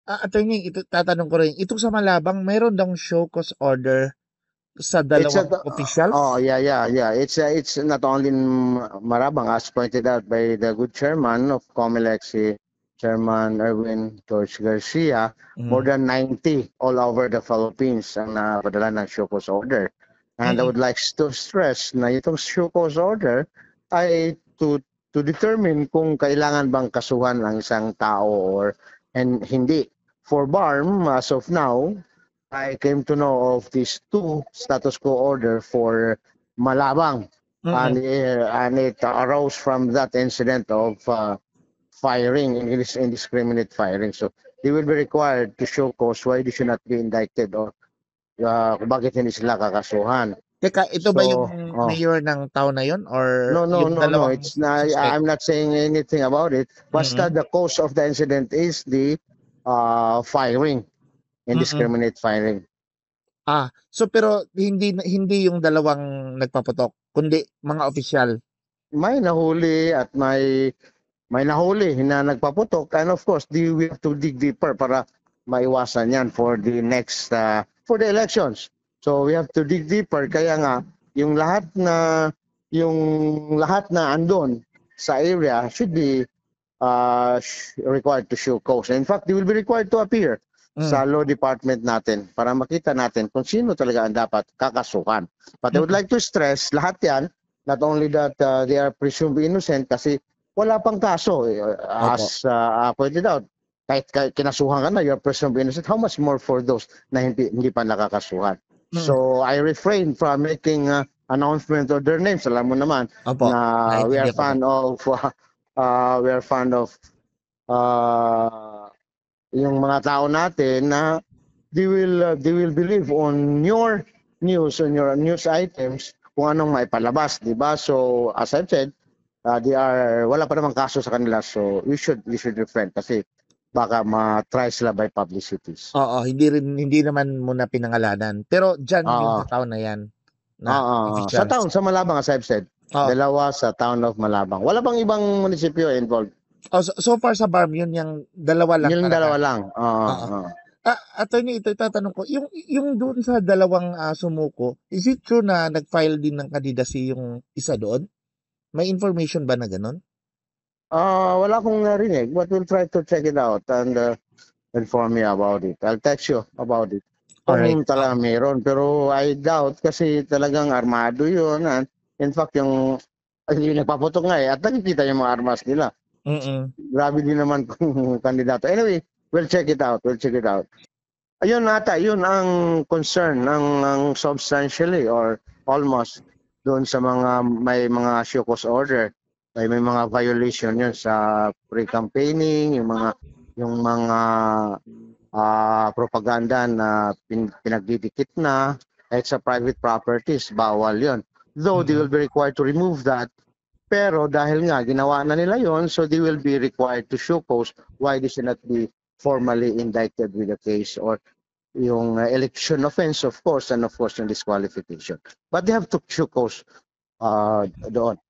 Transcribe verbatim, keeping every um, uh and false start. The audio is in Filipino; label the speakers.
Speaker 1: Ah, attorney, ito tatanong ko rin, itong sa Malabang meron daw show cause order sa
Speaker 2: It's a,
Speaker 1: dalawang officials?
Speaker 2: oh yeah, yeah, yeah. It's a, it's not only in Marabang, as pointed out by the good chairman of COMELEC, si Chairman Erwin George Garcia, more
Speaker 1: Mm.
Speaker 2: than ninety all over the Philippines ang napadala ng show cause order. And I
Speaker 1: Mm.
Speaker 2: would like to stress na itong show cause order ay to to determine kung kailangan bang kasuhan ang isang tao or and hindi. For B A R M, as of now, I came to know of these two status quo order for Malabang, and,
Speaker 1: Mm.
Speaker 2: uh, and it arose from that incident of uh, firing, indiscriminate firing. So they will be required to show cause why they should not be indicted or uh, kung bakit hindi sila kakasuhan.
Speaker 1: Teka, ito ba yung
Speaker 2: So, oh,
Speaker 1: mayor ng town na yun or
Speaker 2: no, no,
Speaker 1: yung
Speaker 2: no, no.
Speaker 1: dalawang
Speaker 2: It's not,
Speaker 1: suspect?
Speaker 2: I'm not saying anything about it. Basta
Speaker 1: Mm.
Speaker 2: the cause of the incident is the uh, firing,
Speaker 1: Mm.
Speaker 2: indiscriminate firing.
Speaker 1: Ah, so pero hindi hindi yung dalawang nagpaputok, kundi mga opisyal.
Speaker 2: May nahuli at may may nahuli na nagpaputok, and of course di, we have to dig deeper para maiwasan yan for the next uh, for the elections. So we have to dig deeper, kaya nga yung lahat na yung lahat na andon sa area should be uh, required to show cause. In fact, they will be required to appear
Speaker 1: Mm.
Speaker 2: sa law department natin para makita natin kung sino talaga ang dapat kakasuhan. But I would
Speaker 1: Mm.
Speaker 2: like to stress, lahat yan, not only that uh, they are presumed innocent kasi wala pang kaso.
Speaker 1: Opo.
Speaker 2: As uh, pointed out, kahit, kahit kinasuhan ka na, you're presumed innocent, how much more for those na hindi, hindi pa nakakasuhan?
Speaker 1: Mm.
Speaker 2: So I refrain from making uh, announcement of their names. Alam mo naman
Speaker 1: Opo,
Speaker 2: na we are
Speaker 1: naintindihan ko po.
Speaker 2: fan of uh, uh, we are fond of uh, yung mga tao natin na they will uh, they will believe on your news, on your news items kung anong maipalabas, di ba? So as I've said, uh, they are wala pa namang kaso sa kanila, so we should we should refrain kasi baka ma-try sila by publicities.
Speaker 1: Oo, hindi rin hindi naman muna pinangalanan. Pero diyan yung
Speaker 2: Oo.
Speaker 1: sa town na yan na
Speaker 2: Oo. Sa
Speaker 1: officials.
Speaker 2: town, sa Malabang, as I've said.
Speaker 1: Oo.
Speaker 2: Dalawa sa town of Malabang. Wala bang ibang munisipyo involved?
Speaker 1: Oh, so, so far sa B A R M yun yung dalawa lang
Speaker 2: Yung
Speaker 1: talaga.
Speaker 2: dalawa lang. Oo.
Speaker 1: Oo.
Speaker 2: Oo.
Speaker 1: Ah, attorney, ito itatanong ko, yung yung doon sa dalawang uh, sumuko, is it true na nag-file din ng candidacy yung isa doon? May information ba na ganun?
Speaker 2: Ah, uh, wala akong narinig, but we'll try to check it out and uh, inform me about it. I'll text you about it. Kung
Speaker 1: Alright.
Speaker 2: talagang meron, pero I doubt kasi talagang armado yun. And in fact, yung yung nagpaputok nga eh, at nakikita yung mga armas nila.
Speaker 1: Mm.
Speaker 2: Grabe din naman kung kandidato. Anyway, we'll check it out. We'll check it out. Ayun ata, yun ang concern ng, ng substantially or almost doon sa mga may mga show cause order. May, may mga violation yun sa pre-campaigning, yung mga yung mga uh, propaganda na pin, pinagdidikit na at sa private properties, bawal yun. Though mm-hmm. they will be required to remove that, pero dahil nga ginawa na nila yon, so they will be required to show cause why they should not be formally indicted with the case or yung uh, election offense, of course, and of course yung disqualification. But they have to show cause uh, doon.